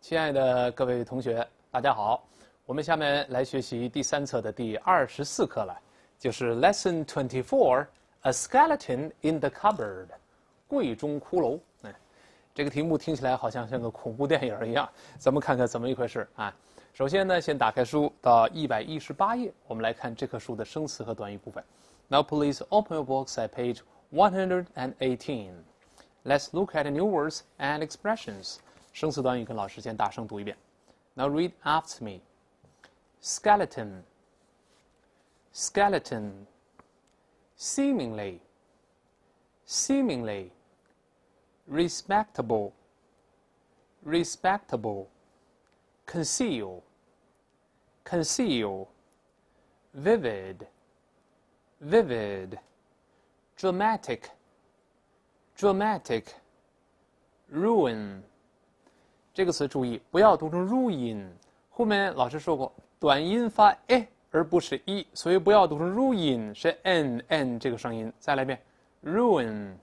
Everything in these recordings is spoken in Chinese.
亲爱的各位同学，大家好。我们下面来学习第3册的第24课了，就是 Lesson 24 A Skeleton in the Cupboard 柜中骷髅。这个题目听起来好像像个恐怖电影一样，咱们看看怎么一回事啊。首先呢，先打开书到118页，我们来看这课书的生词和短语部分。Now please open your books at page 118. Let's look at new words and expressions. 生词短语跟老师先大声读一遍。Now read after me. Skeleton, skeleton, seemingly, seemingly, respectable, respectable, conceal, conceal, vivid, vivid, dramatic, dramatic, ruin。这个词注意，不要读成 ruin。后面老师说过，短音发 e 而不是 e， 所以不要读成 ruin， 是 n 这个声音。再来一遍 ，ruin，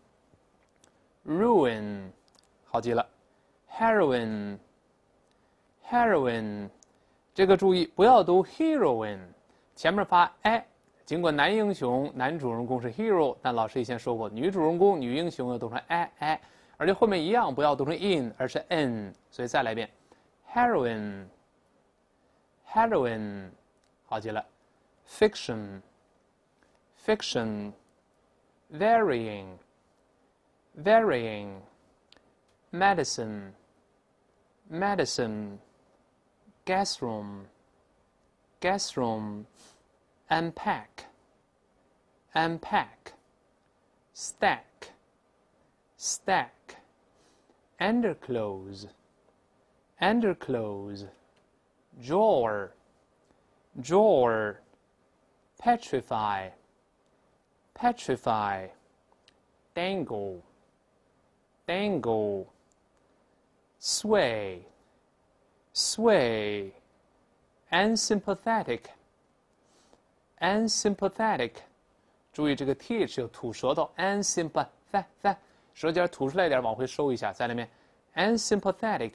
ruin， 好极了。heroine， heroine， 这个注意，不要读 heroine， 前面发 e。尽管男英雄、男主人公是 hero， 但老师以前说过，女主人公、女英雄要读成 e。而且后面一样不要读成 in， 而是 n， 所以再来一遍 heroine， heroine， 好极了。fiction， fiction， varying， varying， medicine， medicine， guest room， guest room， unpack， unpack， stack， stack, underclothes, underclothes, drawer, drawer, petrify, petrify, dangle, dangle, sway, sway, unsympathetic, unsympathetic， 注意这个 th 有吐舌头 unsympathetic， 舌尖吐出来一点，往回收一下，再来一遍 unsympathetic，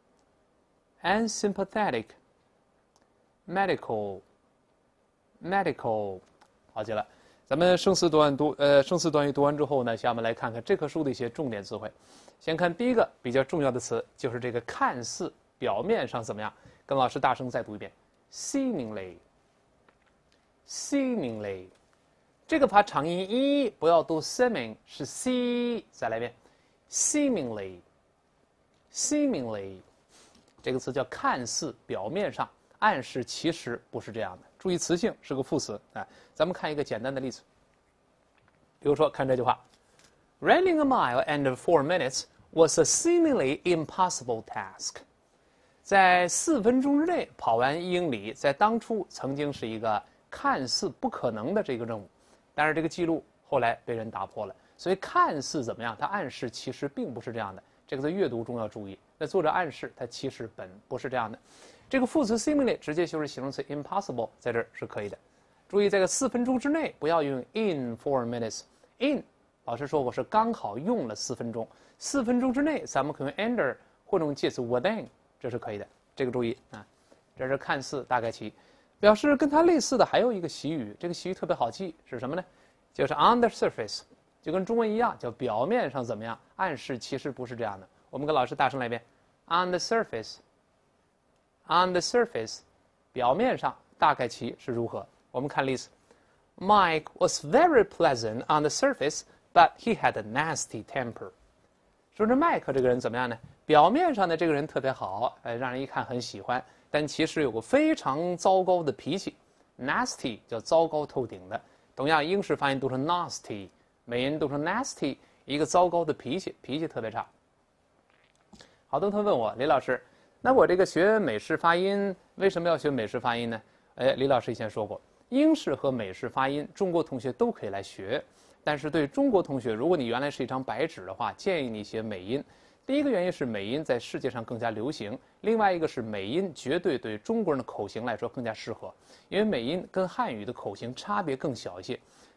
unsympathetic， medical， medical， 好极了。咱们生词短语读完之后呢，下面来看看这课书的一些重点词汇。先看第一个比较重要的词，就是这个看似表面上怎么样，跟老师大声再读一遍 seemingly， seemingly， 这个发长音 e， 不要读 seeming， 是 c， 再来一遍 seemingly， seemingly， 这个词叫看似表面上，暗示其实不是这样的。注意词性是个副词啊。咱们看一个简单的例子，比如说看这句话 Running a mile in 4 minutes was a seemingly impossible task。 在4分钟之内跑完1英里，在当初曾经是一个看似不可能的这个任务，但是这个记录后来被人打破了。所以看似怎么样，它暗示其实并不是这样的。这个在阅读中要注意，那作者暗示它其实本不是这样的。这个副词 seemingly 直接修饰形容词 impossible， 在这儿是可以的。注意这个4分钟之内不要用 in 4 minutes， in 老师说过是刚好用了4分钟，4分钟之内咱们可以用 under 或者用介词 within， 这是可以的。这个注意啊，这是看似大概其。表示跟它类似的还有一个习语，这个习语特别好记，是什么呢？就是 on the surface， 就跟中文一样，叫表面上怎么样，暗示其实不是这样的。我们跟老师大声来一遍 on the surface， on the surface， 表面上大概其是如何。我们看例子 Mike was very pleasant on the surface, but he had a nasty temper。 说这麦克这个人怎么样呢？表面上的这个人特别好，让人一看很喜欢，但其实有个非常糟糕的脾气。 nasty 叫糟糕透顶的，同样英式发音读成 nasty， 美音读成 nasty， 一个糟糕的脾气，脾气特别差。好多同学问我，李老师，那我这个学美式发音为什么要学美式发音呢？李老师以前说过，英式和美式发音中国同学都可以来学，但是对中国同学，如果你原来是一张白纸的话，建议你学美音。第一个原因是美音在世界上更加流行，另外一个是美音绝对对中国人的口型来说更加适合，因为美音跟汉语的口型差别更小一些。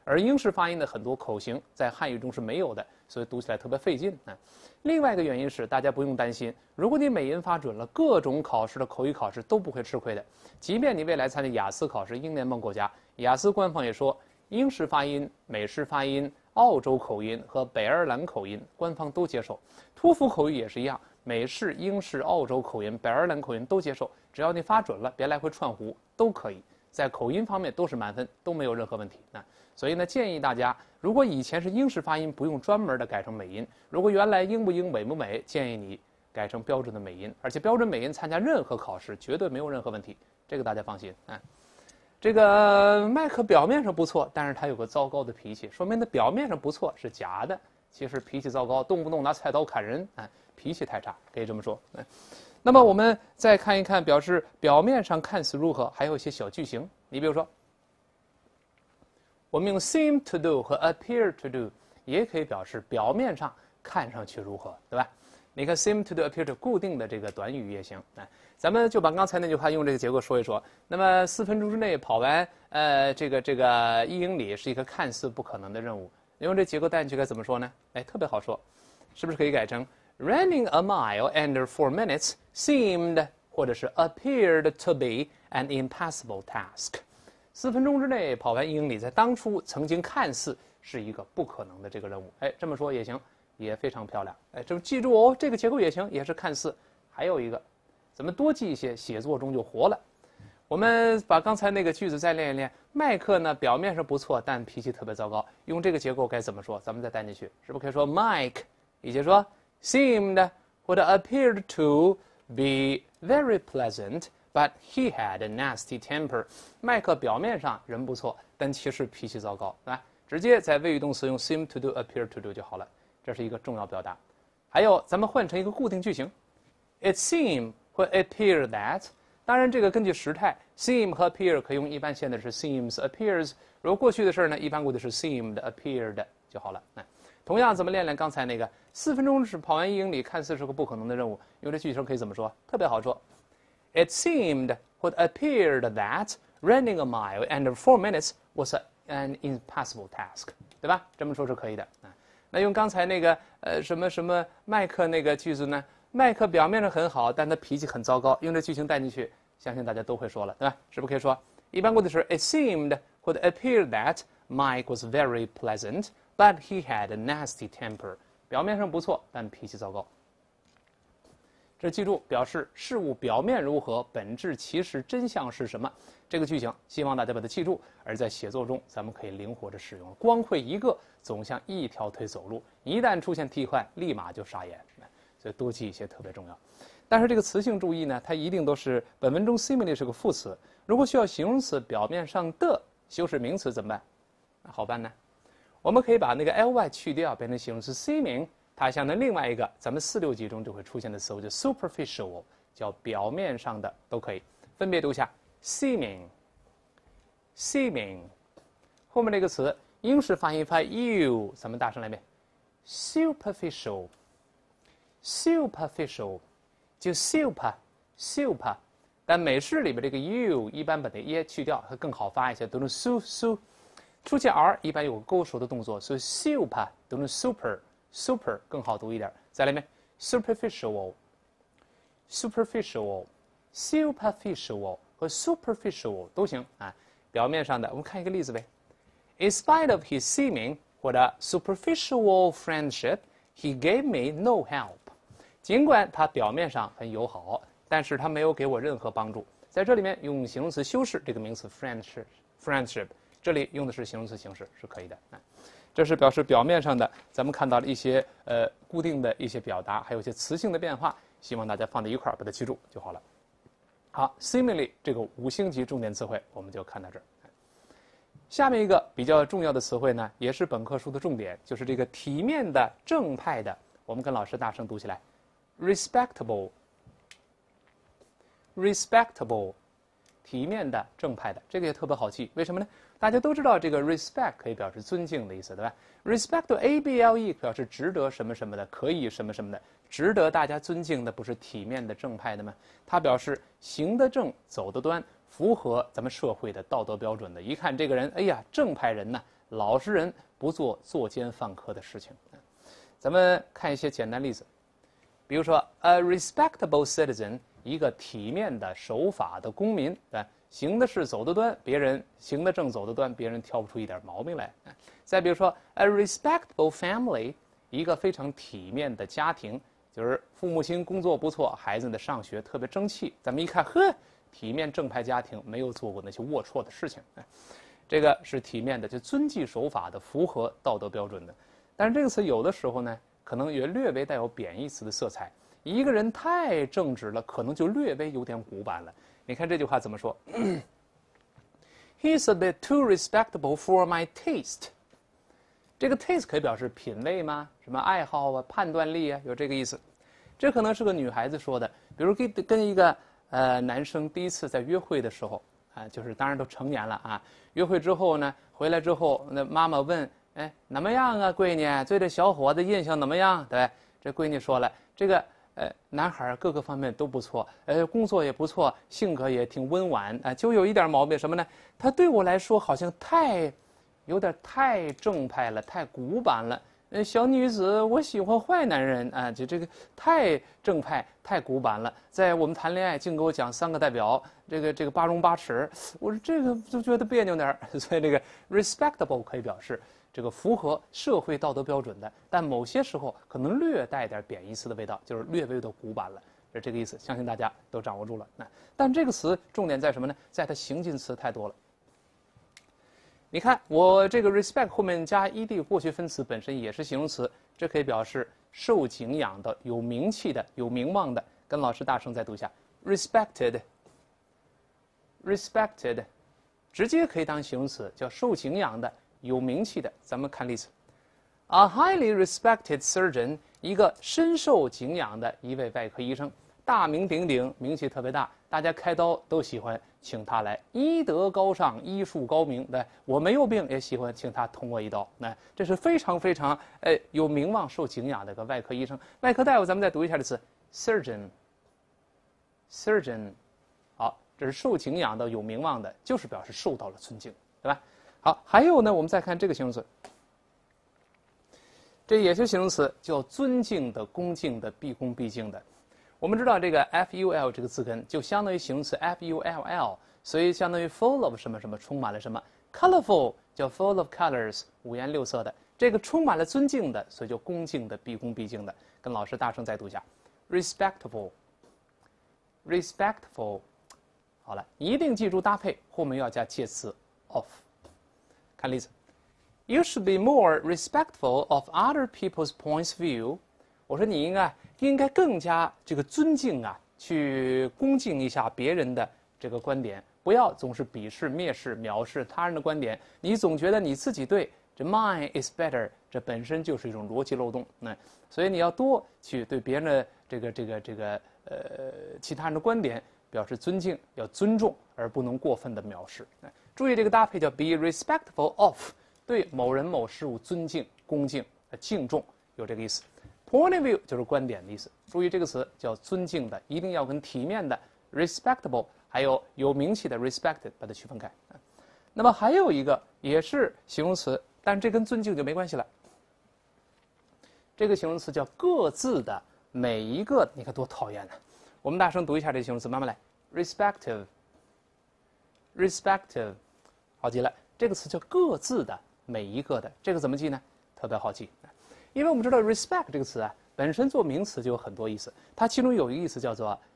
而英式发音的很多口型在汉语中是没有的，所以读起来特别费劲啊。另外一个原因是，大家不用担心，如果你美音发准了，各种考试的口语考试都不会吃亏的。即便你未来参加雅思考试，英联邦国家雅思官方也说，英式发音、美式发音、澳洲口音和北爱尔兰口音，官方都接受。托福口语也是一样，美式、英式、澳洲口音、北爱尔兰口音都接受，只要你发准了，别来回串糊，都可以。在口音方面都是满分，都没有任何问题啊。所以呢，建议大家，如果以前是英式发音，不用专门的改成美音；如果原来英不英、美不美，建议你改成标准的美音。而且标准美音参加任何考试绝对没有任何问题，这个大家放心啊。这个麦克表面上不错，但是他有个糟糕的脾气，说明他表面上不错是假的，其实脾气糟糕，动不动拿菜刀砍人啊，脾气太差，可以这么说。那么我们再看一看表示表面上看似如何，还有一些小句型。你比如说，我们用 seem to do 和 appear to do 也可以表示表面上看上去如何，对吧？你看 seem to do、appear to 固定的这个短语也行。咱们就把刚才那句话用这个结构说一说。那么4分钟之内跑完这个1英里是一个看似不可能的任务，用这结构带进去该怎么说呢？特别好说，是不是可以改成 Running a mile under 4 minutes seemed 或者是 appeared to be an impassable task。 4分钟之内跑完1英里，在当初曾经看似是一个不可能的这个任务。这么说也行，也非常漂亮。这么记住哦，这个结构也行，也是看似。还有一个，咱们多记一些，写作中就活了。我们把刚才那个句子再练一练。麦克呢，表面上不错，但脾气特别糟糕。用这个结构该怎么说？咱们再带进去，是不是可以说 Mike 以及说 seemed 或者 appeared to be very pleasant, but he had a nasty temper。 麦克表面上人不错，但其实脾气糟糕，对吧？直接在谓语动词用 seem to do、appear to do 就好了，这是一个重要表达。还有，咱们换成一个固定句型 ，it seemed 或 appear that。当然，这个根据时态 ，seem 和 appear 可以用一般现在是 seems、appears。如果过去的事呢，一般过去是 seemed、appeared 就好了。同样，咱们练练刚才那个4分钟是跑完1英里，看似是个不可能的任务，用这句型可以怎么说？特别好说 ，it seemed 或 appeared that running a mile under 4 minutes was an impassable task， 对吧？这么说是可以的。那用刚才那个什么什么麦克那个句子呢？麦克表面上很好，但他脾气很糟糕。用这句型带进去，相信大家都会说了，对吧？是不是可以说，一般过去是 it seemed 或者 appeared that Mike was very pleasant, but he had a nasty temper。表面上不错，但脾气糟糕。这记住，表示事物表面如何，本质其实真相是什么。这个句型，希望大家把它记住。而在写作中，咱们可以灵活的使用。光会一个，总像一条腿走路。一旦出现替换，立马就傻眼。所以多记一些特别重要。但是这个词性注意呢，它一定都是本文中 seemingly 是个副词。如果需要形容词表面上的修饰名词怎么办？好办呢，我们可以把那个 ly 去掉，变成形容词 seeming。它相当于另外一个咱们4、6级中就会出现的词汇，叫 superficial， 叫表面上的都可以。分别读一下 seeming， 后面这个词英式发音发 u， 咱们大声来遍 superficial， 就 super， 但美式里边这个 u 一般把那 e 去掉，它更好发一些，读成 su。出现 r 一般有个勾舌的动作，所以 super 读成 super 更好读一点。再来一遍 superficial 和 superficial 都行啊，表面上的。我们看一个例子呗。In spite of his seeming 或者 superficial friendship, he gave me no help。尽管他表面上很友好，但是他没有给我任何帮助。在这里面用形容词修饰这个名词 friendship， 这里用的是形容词形式是可以的。这是表示表面上的，咱们看到了一些固定的一些表达，还有一些词性的变化，希望大家放在一块儿把它记住就好了。好 ，seemingly 这个5星级重点词汇我们就看到这儿。下面一个比较重要的词汇呢，也是本课书的重点，就是这个体面的、正派的。我们跟老师大声读起来 ，respectable， 体面的、正派的，这个也特别好记。为什么呢？大家都知道这个 respect 可以表示尊敬的意思，对吧 ？respect able 表示值得什么什么的，可以什么什么的，值得大家尊敬的，不是体面的、正派的吗？它表示行得正、走得端，符合咱们社会的道德标准的。一看这个人，哎呀，正派人呐， 老实人不做作奸犯科的事情。咱们看一些简单例子，比如说 a respectable citizen， 一个体面的守法的公民，行得是走得端，别人行得正走得端，别人挑不出一点毛病来。再比如说 a respectable family， 一个非常体面的家庭，就是父母亲工作不错，孩子的上学特别争气，咱们一看，呵，体面正派家庭，没有做过那些龌龊的事情。这个是体面的，就遵纪守法的，符合道德标准的。但是这个词有的时候呢，可能也略微带有贬义词的色彩。一个人太正直了，可能就略微有点古板了。你看这句话怎么说？He's a bit too respectable for my taste。这个 taste 可以表示品味吗？什么爱好啊、判断力啊，有这个意思。这可能是个女孩子说的，比如跟一个男生第一次在约会的时候就是当然都成年了啊，约会之后呢，回来之后，那妈妈问，哎，怎么样啊，闺女，对这小伙子印象怎么样？对，这闺女说了，这个男孩各个方面都不错，工作也不错，性格也挺温婉，就有一点毛病什么呢？他对我来说好像有点太正派了，太古板了。小女子，我喜欢坏男人啊！就这个太正派、太古板了。在我们谈恋爱，净给我讲3个代表，这个八荣八耻，我说这个就觉得别扭点儿。所以这个 respectable 可以表示这个符合社会道德标准的，但某些时候可能略带点贬义词的味道，就是略微的古板了，是这个意思。相信大家都掌握住了。但这个词重点在什么呢？在它形近词太多了。你看，我这个 respect 后面加 ed 过去分词本身也是形容词，这可以表示受敬仰的、有名气的、有名望的。跟老师大声再读一下 ，respected， 直接可以当形容词，叫受敬仰的、有名气的。咱们看例子 ，a highly respected surgeon， 一个深受敬仰的一位外科医生，大名鼎鼎，名气特别大，大家开刀都喜欢请他来，医德高尚，医术高明。对，我没有病也喜欢请他捅我一刀。这是非常非常有名望、受敬仰的一个外科医生。外科大夫，咱们再读一下这词 surgeon。好，这是受敬仰的、有名望的，就是表示受到了尊敬，对吧？好，还有呢，我们再看这个形容词，这也是形容词，叫尊敬的、恭敬的、毕恭毕敬的。我们知道这个 full 这个字根就相当于形容词 full， 所以相当于 full of 什么什么，充满了什么。colorful 叫 full of colors， 五颜六色的，这个充满了尊敬的，所以就恭敬的、毕恭毕敬的。跟老师大声再读一下 respectful。好了，一定记住搭配，后面要加介词 of。看例子 ，You should be more respectful of other people's points of view。我说你应该更加这个尊敬去恭敬一下别人的这个观点，不要总是鄙视、蔑视、藐视他人的观点。你总觉得你自己对，这 mine is better， 这本身就是一种逻辑漏洞。所以你要多去对别人的其他人的观点表示尊敬，要尊重，而不能过分的藐视。注意这个搭配叫 be respectful of， 对某人某事物尊敬、恭敬、敬重，有这个意思。Point of view 就是观点的意思。注意这个词叫尊敬的，一定要跟体面的 respectable 还有有名气的 respected 把它区分开。那么还有一个也是形容词，但这跟尊敬就没关系了。这个形容词叫各自的，每一个，你看多讨厌呢。我们大声读一下这个形容词，慢慢来 respective， 好记了。这个词叫各自的，每一个的，这个怎么记呢？特别好记。因为我们知道 respect 这个词本身做名词就有很多意思，它其中有一个意思叫做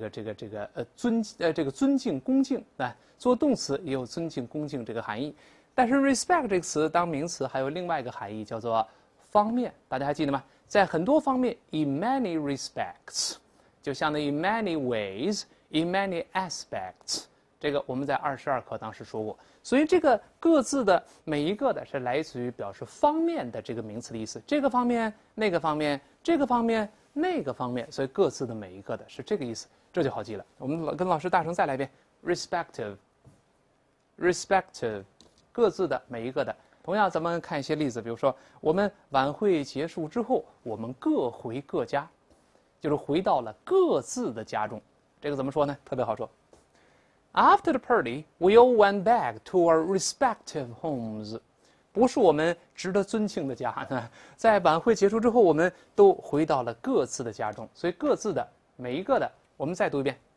尊敬、恭敬做动词也有尊敬、恭敬这个含义。但是 respect 这个词当名词还有另外一个含义叫做方面，大家还记得吗？在很多方面 in many respects 就相当于 many ways in many aspects， 这个我们在22课当时说过。所以这个各自的每一个的是来自于表示方面的这个名词的意思，这个方面、那个方面、这个方面、那个方面，所以各自的每一个的是这个意思，这就好记了。我们跟老师大声再来一遍 respective， 各自的每一个的。同样咱们看一些例子，比如说我们晚会结束之后，我们各回各家，就是回到了各自的家中。这个怎么说呢？特别好说。After the party, we all went back to our respective homes. 不是我们值得尊敬的家。在晚会结束之后，我们都回到了各自的家中，所以各自的每一个的，我们再读一遍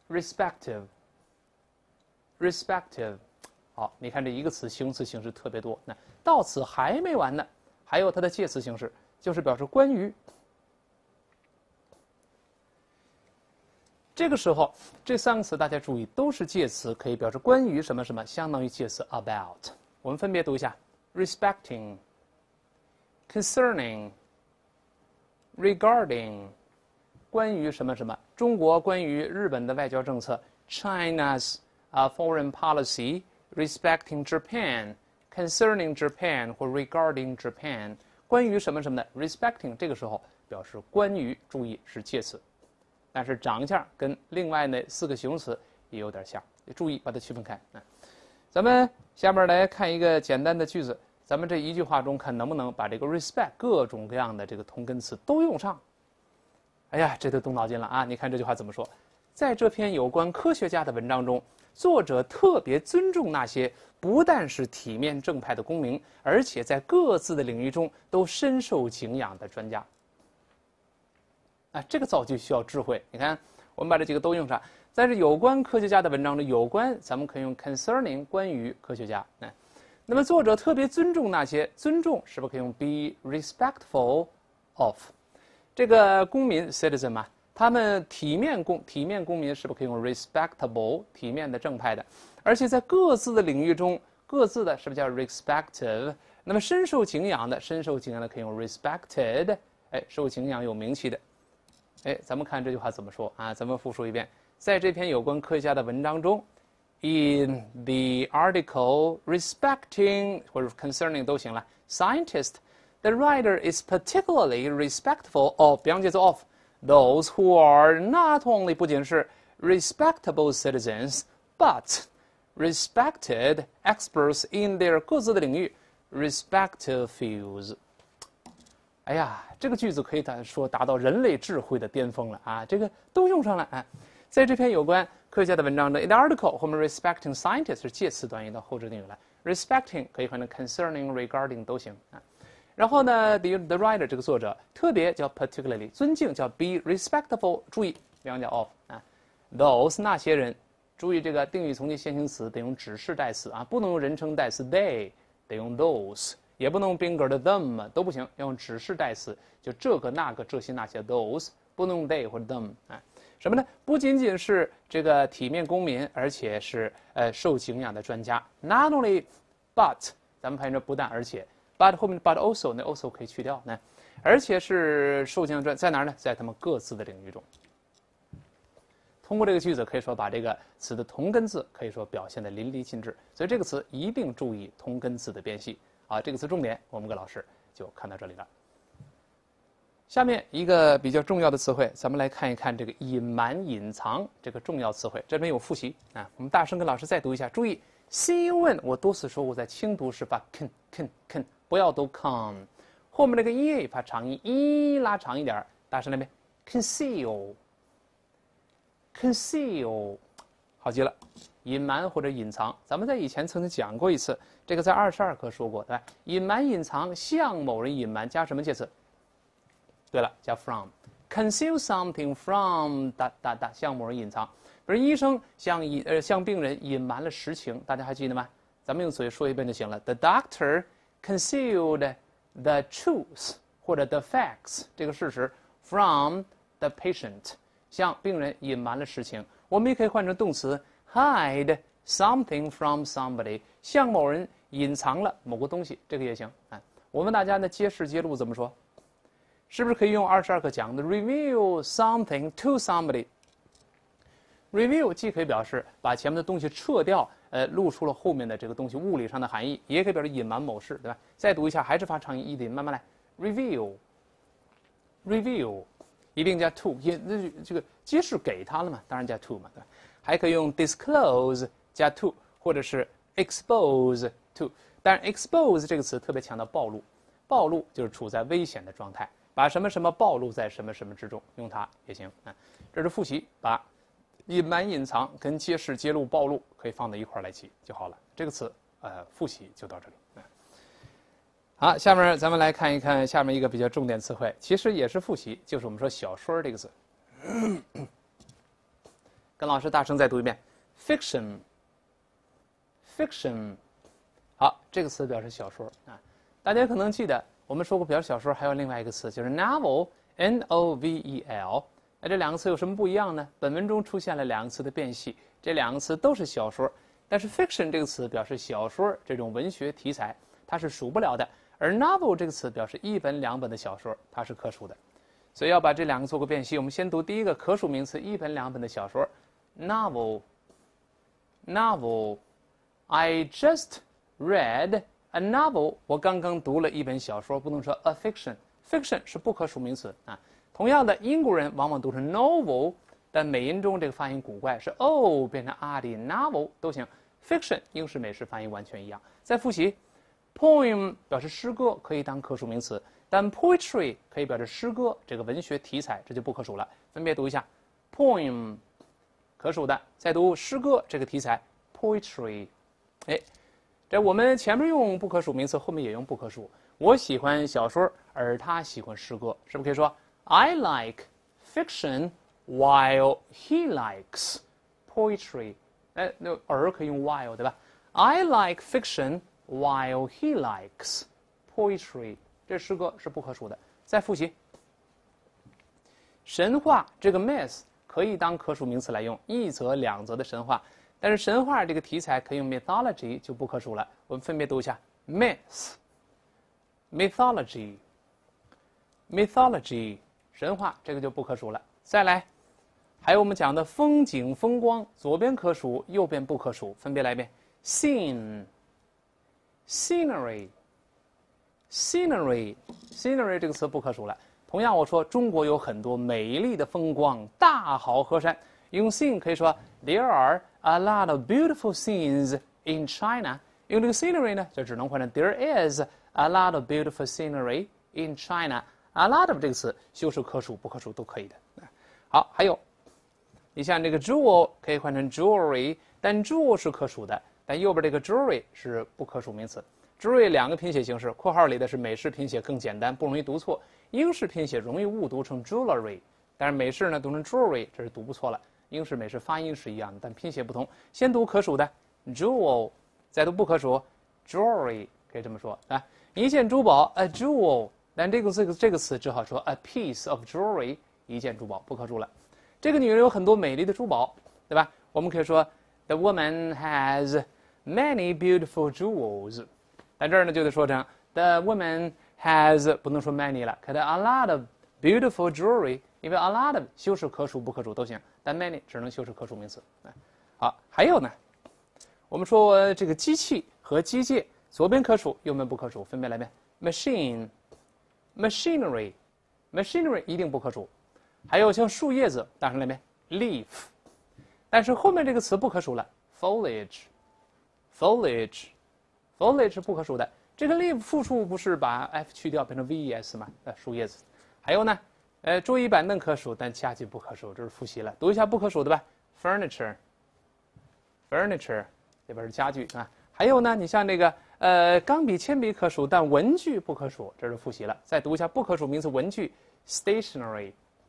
respective。好，你看这一个词形容词形式特别多。那到此还没完呢，还有它的介词形式，就是表示关于。这个时候，这三个词大家注意，都是介词，可以表示关于什么什么，相当于介词 about。我们分别读一下 respecting、concerning、regarding。关于什么什么，中国关于日本的外交政策 ，China's foreign policy。respecting Japan, concerning Japan 或 regarding Japan， 关于什么什么的 respecting 这个时候表示关于，注意是介词，但是长相跟另外那4个形容词也有点像，注意把它区分开。咱们下面来看一个简单的句子，咱们这一句话中看能不能把这个 respect 各种各样的这个同根词都用上。哎呀，这就动脑筋了啊！你看这句话怎么说？在这篇有关科学家的文章中，作者特别尊重那些不但是体面正派的公民，而且在各自的领域中都深受敬仰的专家。这个造句需要智慧。你看，我们把这几个都用上。在这有关科学家的文章中，有关咱们可以用 concerning 关于科学家。那么作者特别尊重那些，尊重是不是可以用 be respectful of？ 这个公民 citizen 嘛。他们体面公民是不是可以用 respectable 体面的正派的，而且在各自的领域中，各自的是不是叫 respective？ 那么深受敬仰的可以用 respected， 受敬仰有名气的。咱们看这句话怎么说啊？咱们复述一遍，在这篇有关科学家的文章中 ，in the article respecting 或者 concerning 都行了 ，scientist，the writer is particularly respectful of 比方介词 of。Those who are not only 不仅是 respectable citizens, but respected experts in their 各自的领域 respective fields。哎呀，这个句子可以说达到人类智慧的巅峰了啊！这个都用上了。在这篇有关科学家的文章的 in the article 后面 respecting scientists 是介词短语到后置定语来 ，respecting 可以换成 concerning、regarding 都行啊。然后呢 the writer 这个作者特别叫 particularly 尊敬叫 be respectful， 注意比方叫 of those 那些人，注意这个定语从句先行词得用指示代词不能用人称代词 they， 得用 those， 也不能用宾格的 them 都不行，要用指示代词，就这个那个这些那些 those， 不能用 they 或者 them。什么呢？不仅仅是这个体面公民，而且是受敬仰的专家。Not only but， 咱们发现这不但而且。but 后面 but also 那 also 可以去掉而且是受敬仰专在哪儿呢？在他们各自的领域中。通过这个句子可以说把这个词的同根字可以说表现得淋漓尽致，所以这个词一并注意同根字的辨析这个词重点我们跟老师就看到这里了。下面一个比较重要的词汇，咱们来看一看这个隐瞒隐藏这个重要词汇，这边有复习我们大声跟老师再读一下，注意西英文我多次说过，在轻读时把 can 不要读 con， 后面那个 e 把长音 e 拉长一点，大声来呗 conceal， 好极了，隐瞒或者隐藏，咱们在以前曾经讲过一次，这个在22课说过，对吧？隐瞒隐藏，向某人隐瞒加什么介词？对了，加 from。 conceal something from 向某人隐藏，比如医生向病人隐瞒了实情，大家还记得吗？咱们用嘴说一遍就行了。 The doctor concealed the truth 或者 the facts 这个事实 from the patient， 向病人隐瞒了实情。我们也可以换成动词 hide something from somebody， 向某人隐藏了某个东西，这个也行我们大家呢揭示揭露怎么说？是不是可以用22课讲的 reveal something to somebody？ reveal 既可以表示把前面的东西撤掉，露出了后面的这个东西物理上的含义，也可以表示隐瞒某事，对吧？再读一下，还是发长音 e 的，慢慢来 reveal， 一定加 to， 这个揭示给他了嘛，当然加 to 嘛，对吧？还可以用 disclose 加 to， 或者是 expose to。当然 expose 这个词特别强调暴露，暴露就是处在危险的状态，把什么什么暴露在什么什么之中，用它也行这是复习，把隐瞒隐藏跟揭示揭露暴露可以放在一块儿来记就好了。这个词复习就到这里好，下面咱们来看一看下面一个比较重点词汇，其实也是复习，就是我们说小说这个字。跟老师大声再读一遍 ，fiction。fiction， 好，这个词表示小说啊。大家可能记得，我们说过表示小说还有另外一个词，就是 novel，N-O-V-E-L。那这两个词有什么不一样呢？本文中出现了两个词的变系，这两个词都是小说，但是 fiction 这个词表示小说这种文学题材，它是数不了的。而 novel 这个词表示一本两本的小说，它是可数的，所以要把这两个做个辨析。我们先读第一个可数名词，一本两本的小说 ，novel。I just read a novel。我刚刚读了一本小说，不能说 a fiction。fiction 是不可数名词啊。同样的，英国人往往读成 novel， 但美音中这个发音古怪，是 o 变成 r 的 novel 都行。fiction 英式美式发音完全一样。再复习。Poem 表示诗歌，可以当可数名词，但 poetry 可以表示诗歌这个文学题材，这就不可数了。分别读一下 ，poem 可数的，再读诗歌这个题材 poetry。哎，这我们前面用不可数名词，后面也用不可数。我喜欢小说，而他喜欢诗歌，是不是可以说 I like fiction while he likes poetry？ 哎，那而可以用 while 对吧 ？I like fiction。While he likes poetry， 这诗歌是不可数的。再复习，神话这个 myth 可以当可数名词来用，一则两则的神话，但是神话这个题材可以用 mythology 就不可数了。我们分别读一下 myth、mythology、mythology， 神话这个就不可数了。再来，还有我们讲的风景风光，左边可数，右边不可数，分别来一遍 scene。scenery 这个词不可数了。同样，我说中国有很多美丽的风光，大好河山。用 scene 可以说 There are a lot of beautiful scenes in China。用这个 scenery 呢，就只能换成 There is a lot of beautiful scenery in China。a lot of 这个词修饰可数、不可数都可以的。好，还有，你像这个 jewel 可以换成 jewelry， 但 jewel 是可数的。但右边这个 jewelry 是不可数名词。jewelry 两个拼写形式，括号里的是美式拼写更简单，不容易读错；英式拼写容易误读成 jewelry， 但是美式呢读成 jewelry， 这是读不错了。英式、美式发音是一样的，但拼写不同。先读可数的 jewel， 再读不可数 jewelry， 可以这么说啊。一件珠宝 a jewel， 但这个词只好说 a piece of jewelry， 一件珠宝不可数了。这个女人有很多美丽的珠宝，对吧？我们可以说 The woman has many beautiful jewels， 但这儿呢就得说成 The woman has 不能说 many 了，可得 a lot of beautiful jewelry， 因为 a lot of 修饰可数不可数都行，但 many 只能修饰可数名词。好，还有呢，我们说这个机器和机械，左边可数，右边不可数，分别来遍 machine、machinery 一定不可数。还有像树叶子，大声来遍 leaf， 但是后面这个词不可数了 foliage 不可数的。这个 leaf 复数不是把 f 去掉变成 ves 吗？树叶子。还有呢，桌椅板凳可数，但家具不可数，这是复习了。读一下不可数的吧 furniture 这边是家具啊。还有呢，你像这个钢笔、铅笔可数，但文具不可数，这是复习了。再读一下不可数名词文具 stationery。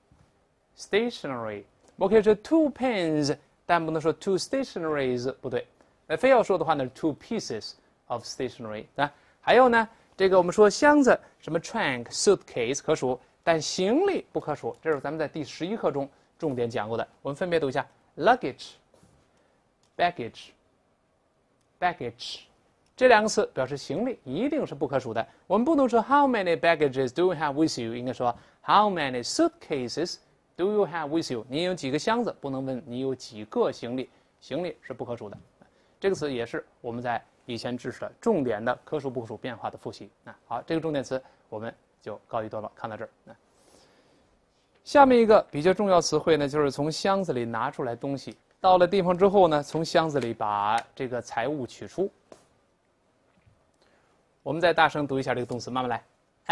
我可以说 two pens， 但不能说 two stationaries， 不对。非要说的话呢 two pieces of stationery 啊。还有呢，这个我们说箱子，什么 trunk、suitcase 可数，但行李不可数。这是咱们在第11课中重点讲过的。我们分别读一下 luggage、baggage， 这两个词表示行李，一定是不可数的。我们不能说 How many baggages do you have with you？ 应该说 How many suitcases do you have with you？ 你有几个箱子？不能问你有几个行李，行李是不可数的。这个词也是我们在以前知识的重点的可数不可数变化的复习。好，这个重点词我们就告一段落，看到这儿。下面一个比较重要词汇呢，就是从箱子里拿出来东西，到了地方之后呢，从箱子里把这个财物取出。我们再大声读一下这个动词，慢慢来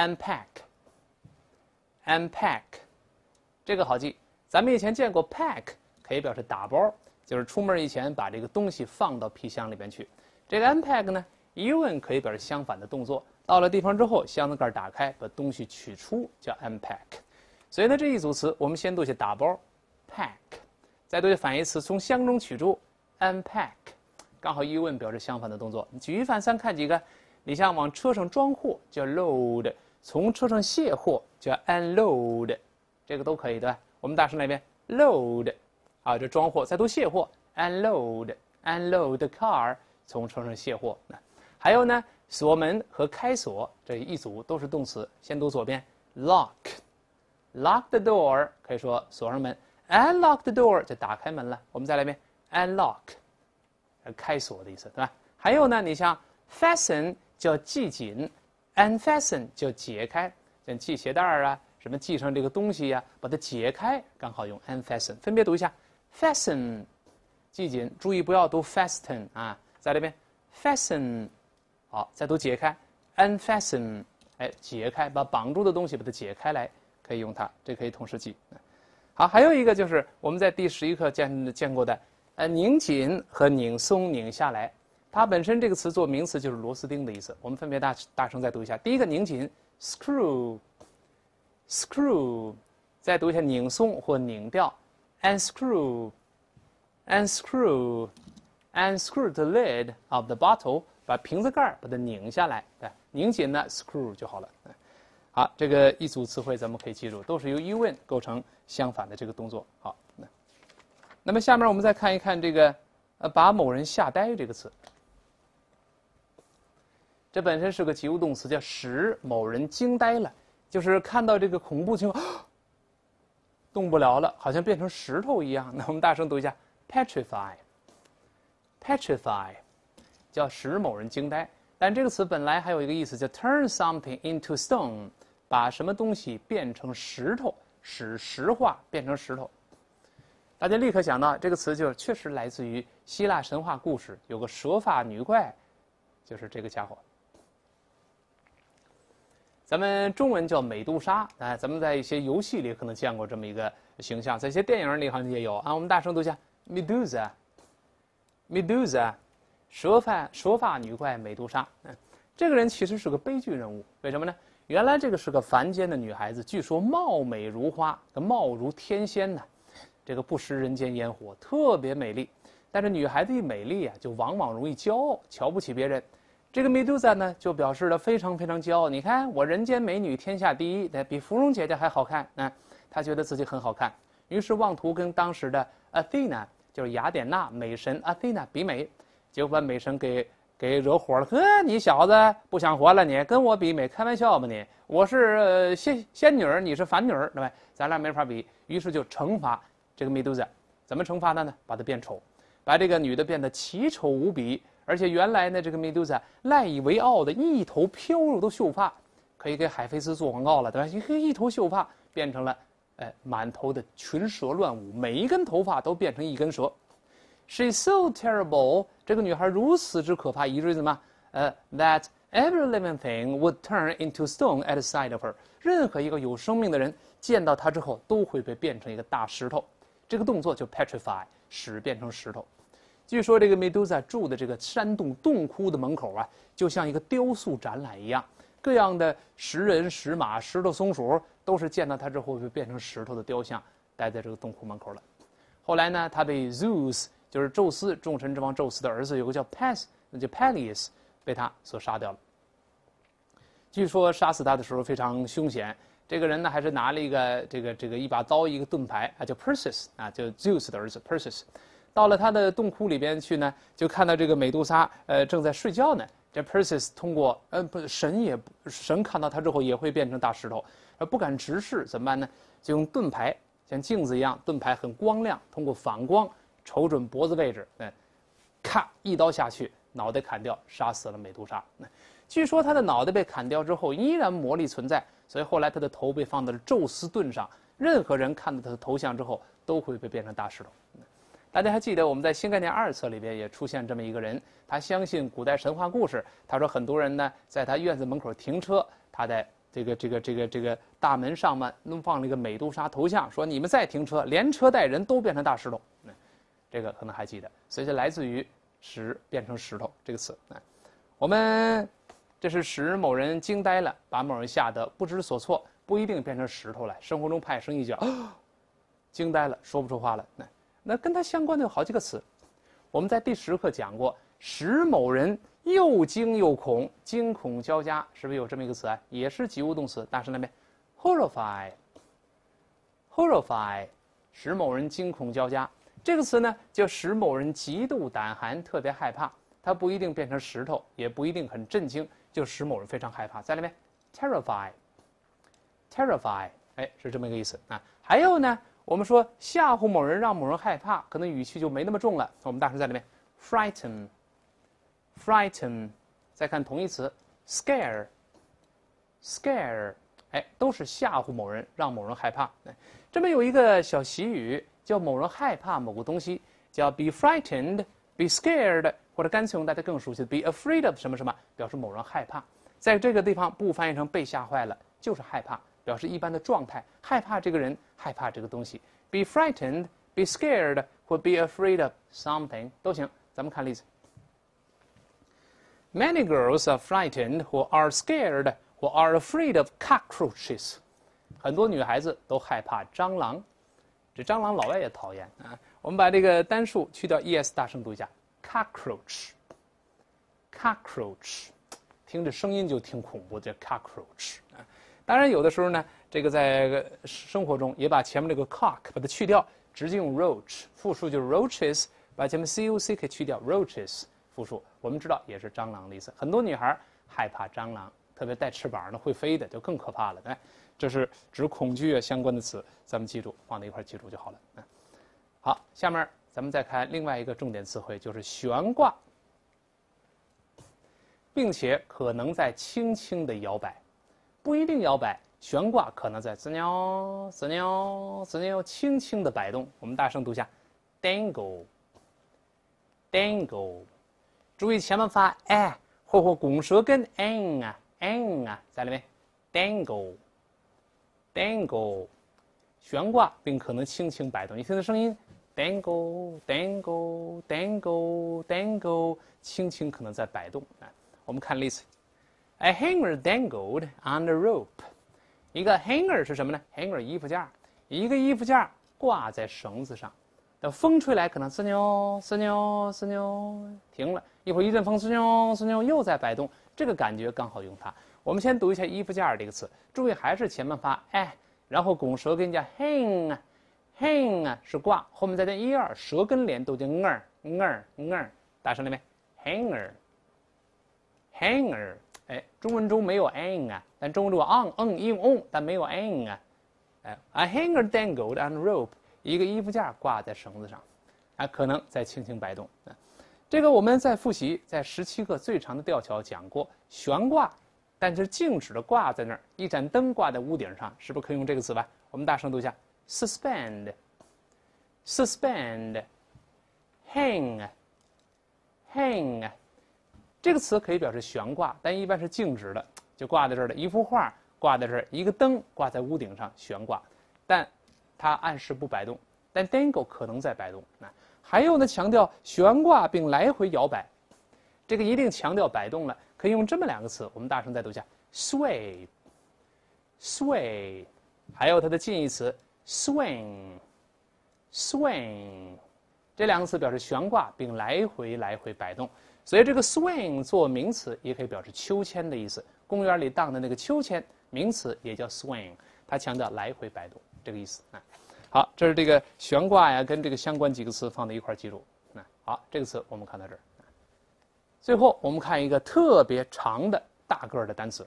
unpack， 这个好记。咱们以前见过 pack 可以表示打包，就是出门以前把这个东西放到皮箱里边去。这个 unpack 呢 even 可以表示相反的动作， 到了地方之后，箱子盖打开，把东西取出，叫 unpack。所以呢，这一组词我们先读些打包 pack， 再读些反义词，从箱中取出 unpack， 刚好疑问表示相反的动作。举一反三看几个，你像往车上装货叫 load， 从车上卸货叫 unload， 这个都可以对吧？我们大声来一遍 load， 啊，这装货，再读卸货 unload the car， 从车上卸货。还有呢，锁门和开锁这一组都是动词，先读左边 lock the door， 可以说锁上门 unlock the door 就打开门了。我们再来一遍 unlock， 开锁的意思对吧？还有呢，你像 fasten 叫系紧 unfasten 叫解开，像系鞋带啊，什么系上这个东西呀，把它解开，刚好用 unfasten。分别读一下 fasten 系紧，注意不要读 fasten 啊，再来一遍 fasten。好，再读解开 unfasten， 哎，解开，把绑住的东西把它解开来，可以用它，这可以同时记。好，还有一个就是我们在第11课见过的，拧紧和拧松、拧下来，它本身这个词做名词就是螺丝钉的意思。我们分别大声再读一下。第一个拧紧 screw， 再读一下拧松或拧掉 unscrew the lid of the bottle。把瓶子盖把它拧下来，对，拧紧呢 screw 就好了。好，这个一组词汇咱们可以记住，都是由疑问构成相反的这个动作。好，那么下面我们再看一看这个把某人吓呆这个词。这本身是个及物动词，叫使某人惊呆了，就是看到这个恐怖情况动不了了，好像变成石头一样。那我们大声读一下 petrify， 叫使某人惊呆，但这个词本来还有一个意思叫 turn something into stone， 把什么东西变成石头，使石化变成石头。大家立刻想到这个词就确实来自于希腊神话故事，有个蛇发女怪，就是这个家伙。咱们中文叫美杜莎，咱们在一些游戏里可能见过这么一个形象，在一些电影里好像也有啊。我们大声读一下 Medusa， 蛇发女怪美杜莎。这个人其实是个悲剧人物，为什么呢？原来这个是个凡间的女孩子，据说貌美如花，貌如天仙呢，这个不食人间烟火，特别美丽。但是女孩子一美丽啊，就往往容易骄傲，瞧不起别人。这个 Medusa 呢，就表示了非常非常骄傲。你看我人间美女天下第一，比芙蓉姐姐还好看。她觉得自己很好看，于是妄图跟当时的 Athena， 就是雅典娜美神 Athena 比美。结果把美神给惹火了。呵，你小子不想活了你，跟我比美，开玩笑吧你？我是仙女，你是凡女，对吧？咱俩没法比。于是就惩罚这个 Medusa， 怎么惩罚她呢？把她变丑，把这个女的变得奇丑无比。而且原来呢，这个 Medusa 赖以为傲的一头飘柔的秀发，可以给海飞丝做广告了，对吧？一头秀发变成了满头的群蛇乱舞，每一根头发都变成一根蛇。She's so terrible， 这个女孩如此之可怕，以至于什么？that every living thing would turn into stone at the sight of her。任何一个有生命的人见到她之后，都会被变成一个大石头。这个动作就 petrify， 使变成石头。据说这个 Medusa 住的这个山洞洞窟的门口啊，就像一个雕塑展览一样，各样的石人、石马、石头、松鼠都是见到她之后会变成石头的雕像，待在这个洞窟门口了。后来呢，她被 Zeus，就是宙斯，众神之王宙斯的儿子，有个叫 Peleus， 被他所杀掉了。据说杀死他的时候非常凶险，这个人呢还是拿了一个这个一把刀，一个盾牌啊，叫 Perseus 啊，叫 Zeus 的儿子 Perseus。到了他的洞窟里边去呢，就看到这个美杜莎正在睡觉呢。这 Perseus 通过神看到他之后也会变成大石头，不敢直视怎么办呢？就用盾牌，像镜子一样，盾牌很光亮，通过反光。瞅准脖子位置，咔一刀下去，脑袋砍掉，杀死了美杜莎。据说他的脑袋被砍掉之后依然魔力存在，所以后来他的头被放到了宙斯盾上，任何人看到他的头像之后都会被变成大石头。大家还记得我们在新概念2册里边也出现这么一个人，他相信古代神话故事，他说很多人呢在他院子门口停车，他在这个大门上面弄放了一个美杜莎头像，说你们再停车，连车带人都变成大石头。这个可能还记得，所以就来自于使变成石头这个词。我们这是使某人惊呆了，把某人吓得不知所措，不一定变成石头来。生活中派生一脚，惊呆了，说不出话了。那跟它相关的有好几个词，我们在第10课讲过，使某人又惊又恐，惊恐交加，是不是有这么一个词啊？也是及物动词，大声来遍 ，horrify，horrify， 使某人惊恐交加。这个词呢，就使某人极度胆寒，特别害怕。它不一定变成石头，也不一定很震惊，就使某人非常害怕。再来遍 ，terrify，terrify， 哎，是这么一个意思啊。还有呢，我们说吓唬某人，让某人害怕，可能语气就没那么重了。我们大声在里面 ，frighten，frighten， 再看同义词 ，scare，scare， 哎，都是吓唬某人，让某人害怕。这边有一个小习语，叫某人害怕某个东西，叫 be frightened。Be scared， 或者干脆用大家更熟悉的 be afraid of 什么什么，表示某人害怕。在这个地方不翻译成被吓坏了，就是害怕，表示一般的状态，害怕这个人，害怕这个东西。Be frightened, be scared， 或 be afraid of something 都行。咱们看例子。Many girls are frightened or are scared or are afraid of cockroaches。很多女孩子都害怕蟑螂，这蟑螂老外也讨厌啊。我们把这个单数去掉 es， 大声读一下 cockroach，cockroach， 听着声音就挺恐怖，叫 cockroach 啊。当然有的时候呢，这个在生活中也把前面这个 cock 把它去掉，直接用 roach， 复数就是 roaches， 把前面 cock 去掉 roaches， 复数我们知道也是蟑螂的意思。很多女孩害怕蟑螂，特别带翅膀的会飞的就更可怕了。哎，这是指恐惧相关的词，咱们记住，放在一块记住就好了。好，下面咱们再看另外一个重点词汇，就是悬挂，并且可能在轻轻的摇摆，不一定摇摆，悬挂可能在滋扭滋扭滋扭轻轻的摆动。我们大声读一下 dangle，dangle， 注意前面发哎或拱舌根 n 啊 n 啊，在里面 dangle，dangle， 悬挂并可能轻轻摆动，你听的声音。Dangle, dangle, dangle, dangle， 轻轻可能在摆动。我们看例子 ，A hanger dangled on the rope。一个 hanger 是什么呢 ？hanger 衣服架，一个衣服架挂在绳子上。等风吹来，可能滋扭滋扭滋扭停了，一会儿一阵风滋扭滋扭又在摆动，这个感觉刚好用它。我们先读一下衣服架这个词，注意还是前面发哎，然后拱舌根加 hang 啊。hang 啊是挂，后面再加一二，舌根连都叫大声里面 hanger， 哎，中文中没有 ang 啊，但中文中on 但没有 ang 啊，哎 ，a hanger dangled on a rope， 一个衣服架挂在绳子上，啊，可能在轻轻摆动。这个我们在复习，在17课最长的吊桥讲过悬挂，但是静止的挂在那儿，一盏灯挂在屋顶上，是不是可以用这个词吧？我们大声读一下。Suspend, hang， 这个词可以表示悬挂，但一般是静止的，就挂在这儿的一幅画挂在这儿，一个灯挂在屋顶上悬挂，但它按时不摆动。但 dangle 可能在摆动。还有呢，强调悬挂并来回摇摆，这个一定强调摆动了，可以用这么2个词，我们大声再读一下 sway， 还有它的近义词。swing， 这2个词表示悬挂并来回摆动，所以这个 swing 做名词也可以表示秋千的意思。公园里荡的那个秋千，名词也叫 swing， 它强调来回摆动这个意思。好，这是这个悬挂呀，跟这个相关几个词放在一块记住。好，这个词我们看到这儿。最后我们看一个特别长的大个的单词，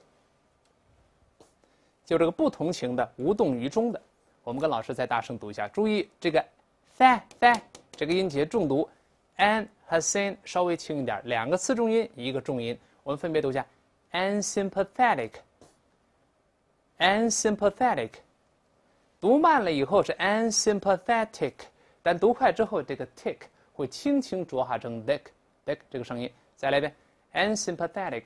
就这个不同形的无动于衷的。我们跟老师再大声读一下，注意这个 fa 这个音节重读 ，an 和 sin 稍微轻一点，2个次重音，一个重音，我们分别读一下 unsympathetic， 读慢了以后是 unsympathetic， 但读快之后这个 tick 会轻轻浊化成 dick 这个声音。再来一遍 unsympathetic，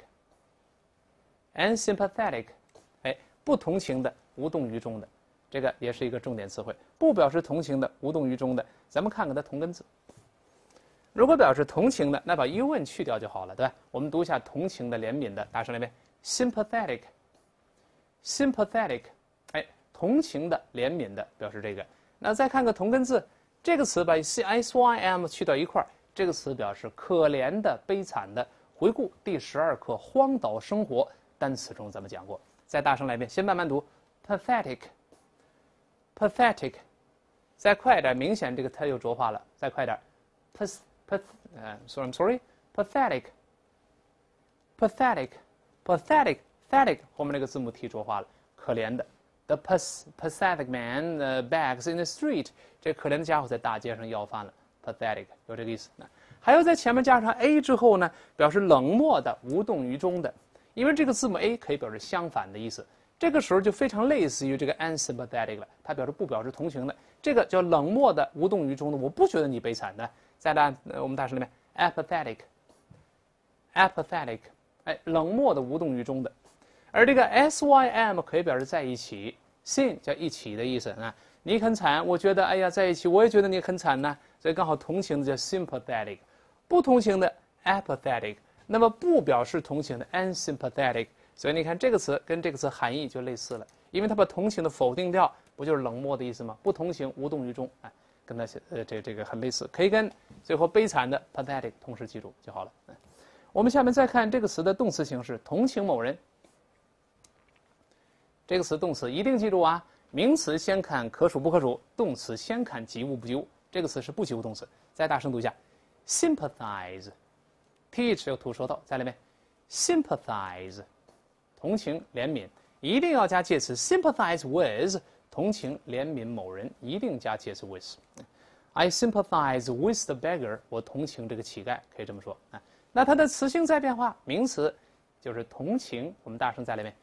哎，不同形的无动于衷的。这个也是一个重点词汇，不表示同形的、无动于衷的，咱们看看它同根字。如果表示同情的，那把 un 去掉就好了，对吧？我们读一下同情的、怜悯的，大声来一遍 sympathetic，sympathetic， 哎，同情的、怜悯的，表示这个。那再看个同根字，这个词把 sym 去到一块儿，这个词表示可怜的、悲惨的。回顾第12课荒岛生活单词中咱们讲过，再大声来一遍，先慢慢读 pathetic，pathetic， 再快一点，明显这个它又浊化了，再快点 pathetic，pathetic，pathetic，pathetic 后面那个字母 t 浊化了，可怜的。The pathetic man begs in the street， 这可怜的家伙在大街上要饭了。pathetic 有这个意思。还要在前面加上 a 之后呢，表示冷漠的、无动于衷的。因为这个字母 a 可以表示相反的意思，这个时候就非常类似于这个 unsympathetic 了，它表示不表示同情的。这个叫冷漠的、无动于衷的，我不觉得你悲惨的。再来，我们大声里面 apathetic， 哎，冷漠的、无动于衷的。而这个 sym 可以表示在一起 ，syn 叫一起的意思啊。你很惨，我觉得哎呀在一起，我也觉得你很惨呢，所以刚好同情的叫 sympathetic， 不同情的 apathetic， 那么不表示同情的 unsympathetic。所以你看这个词跟这个词含义就类似了，因为它把同情的否定掉，不就是冷漠的意思吗？不同情，无动于衷，哎，跟它这个很类似，可以跟最后悲惨的 pathetic 同时记住就好了。我们下面再看这个词的动词形式，同情某人。这个词动词一定记住啊，名词先看可数不可数，动词先看及物不及物。这个词是不及物动词。再大声读一下 ，sympathize，th 有吐舌头，在里面 sympathize， 同情怜悯，一定要加介词 sympathize with， 同情怜悯某人，一定加介词 with。I sympathize with the beggar， 我同情这个乞丐，可以这么说啊。那它的词性在变化，名词就是同情，我们大声在里面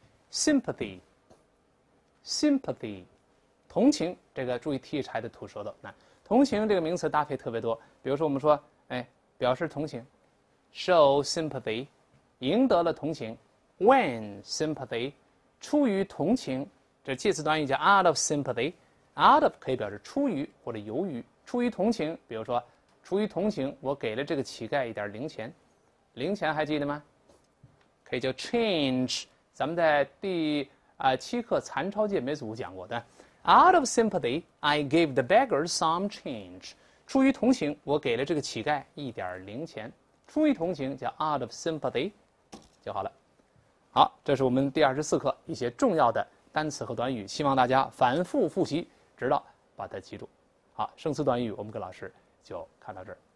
sympathy，sympathy， 同情，这个注意 th 还得吐舌头。那同情这个名词搭配特别多，比如说我们说，哎，表示同情 ，show sympathy， 赢得了同情 ，win sympathy， 出于同情，这介词短语叫 out of sympathy，out of 可以表示出于或者由于，出于同情，比如说出于同情，我给了这个乞丐一点零钱，零钱还记得吗？可以叫 change， 咱们在第7课残钞界没组讲过的。Out of sympathy, I gave the beggar some change。出于同情，我给了这个乞丐一点零钱。出于同情叫 out of sympathy 就好了。好，这是我们第24课一些重要的单词和短语，希望大家反复复习，直到把它记住。好，生词短语我们跟老师就看到这儿。